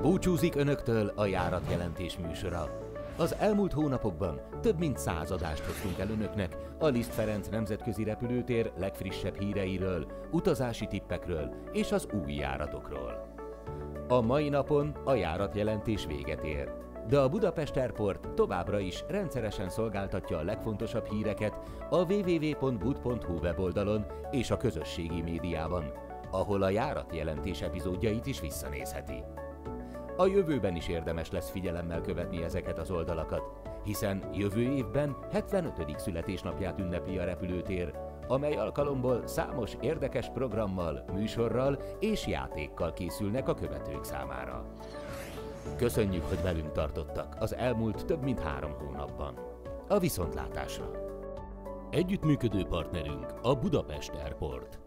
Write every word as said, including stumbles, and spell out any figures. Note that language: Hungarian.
Búcsúzik önöktől a járatjelentés műsora. Az elmúlt hónapokban több mint száz adást hoztunk el önöknek a Liszt Ferenc nemzetközi repülőtér legfrissebb híreiről, utazási tippekről és az új járatokról. A mai napon a járatjelentés véget ér, de a Budapest Airport továbbra is rendszeresen szolgáltatja a legfontosabb híreket a double-u double-u double-u pont bud pont hu weboldalon és a közösségi médiában, ahol a járatjelentés epizódjait is visszanézheti. A jövőben is érdemes lesz figyelemmel követni ezeket az oldalakat, hiszen jövő évben hetvenötödik születésnapját ünnepli a repülőtér, amely alkalomból számos érdekes programmal, műsorral és játékkal készülnek a követők számára. Köszönjük, hogy velünk tartottak az elmúlt több mint három hónapban. A viszontlátásra! Együttműködő partnerünk a Budapest Airport.